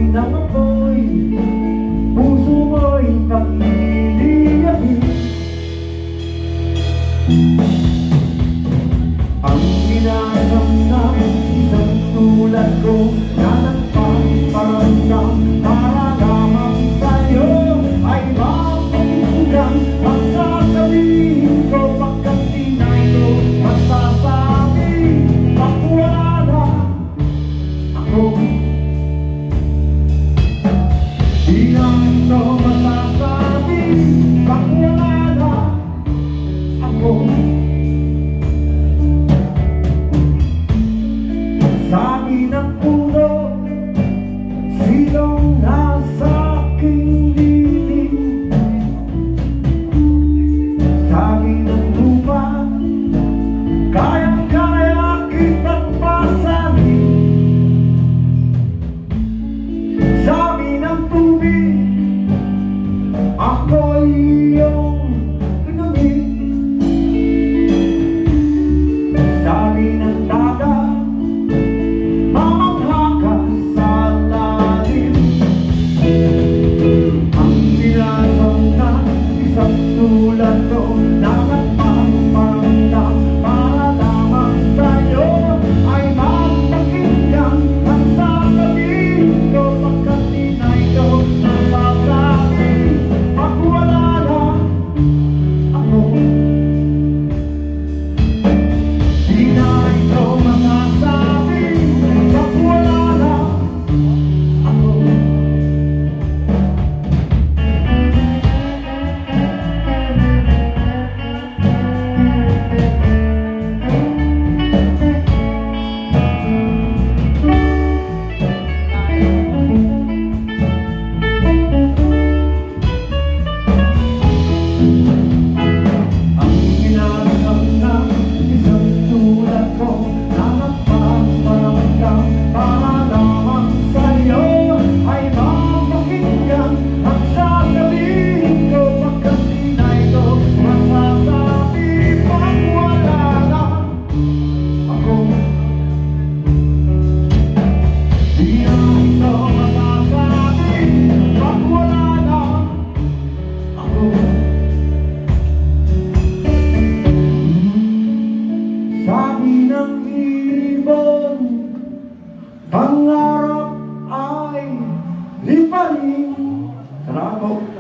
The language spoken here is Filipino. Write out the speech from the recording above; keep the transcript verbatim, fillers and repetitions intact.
ng apoy, puso mo'y pagliliyabin. Ang ginasam na isang tulad ko na nagpaparamdam para lamang sa'yo ay mapakinggan ang sasabihin ko. Pagkat tinay ko masasabi, pag wala na ako. Di lang ito masasabi, pag wala na ako. Sabi ng puno, silong nasa aking lilim. Sabi ng lupa, kayang-kaya kitang pasanin. Sabi ng tubig, ako'y iyong inumin. Sabi ng dagat, mamangha ka sa lalim. Ang binasam na isang tulad ko na nagpaparamdam para lamang sa'yo ay mapakinggan ang sasabihin ko. Pagkat tinay ko nasasabi, pag wala na ako. Di na ito masasabi, pag wala na ako. Ang ginasam na isang tulad ko na nagpaparamdam para lamang sa'yo ay mapakinggan ang sasabihin ko. Pagkat tinay ko masasabi, pag wala na ako. Di na ito masasabi, pag wala na ako. Sabi ng ibon, pangarap ay liparin. Salamat po.